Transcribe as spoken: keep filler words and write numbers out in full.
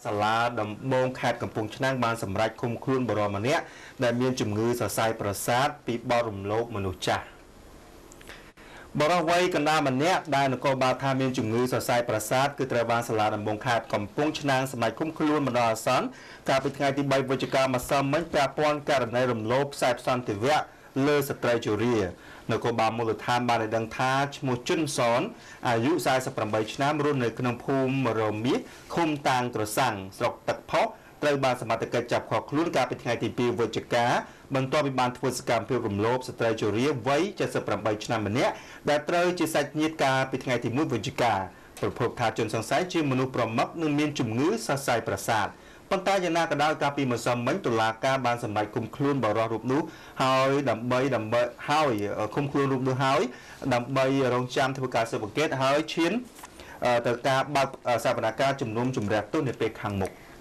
សាលាដំបងខេត្តកំពង់ឆ្នាំងបានសម្រេចឃុំខ្លួនបរិមម្នាក់ដែលមានជំងឺសរសៃប្រសាទពីបទរំលោភមនុស្សចាស់បរិវ័យកណ្ដាលម្នាក់ដែលនគរបាលថាមានជំងឺសរសៃប្រសាទគឺត្រូវបានសាលាដំបងខេត្តកំពង់ឆ្នាំងសម្រេចឃុំខ្លួនបណ្ដោះអាសន្នកាលពីថ្ងៃទីបីវិច្ឆិកាម្សិលមិញពាក់ព័ន្ធករណីរំលោភខ្សែសន្តិវៈលើស្ត្រីជរានគរបាលមូលដ្ឋានបានឲ្យដឹងថាឈ្មោះជុនសនអាយុសែសិបប្រាំបីឆ្នាំរស់នៅក្នុងភូមិរមៀសឃុំតាងក្រសាំងស្រុកទឹកផុសត្រូវបានសមត្ថកិច្ចចាប់ឃាត់ខ្លួនកាលពីថ្ងៃទីពីរវិច្ឆិកាបន្ទាប់ពីបានធ្វើសកម្មភាពរំលោភស្ត្រីជរាវ័យเจ็ดสิบแปดឆ្នាំម្នាក់ដែលត្រូវជាសាច់ញាតិកាលពីថ្ងៃទីមួយវិច្ឆិកាប្រភពថាជនសង្ស័យជាមនុស្សប្រមឹកនិងមានជំងឺសរសៃប្រសាទប៉ុន្តែយ៉ាងណាក៏ដោយកាលពីម្សិលមិញតុលាការបានសម្រេចឃុំខ្លួនបរិសុទ្ធរូបនោះហើយដើម្បីដើម្បីហើយឃុំខ្លួនរូបនោះហើយដើម្បីរងចាំធ្វើការស៊ើបអង្កេតហើយឈានទៅការបើកសវនកម្មជំនុំជម្រះទោសនៅពេលខាងមុខ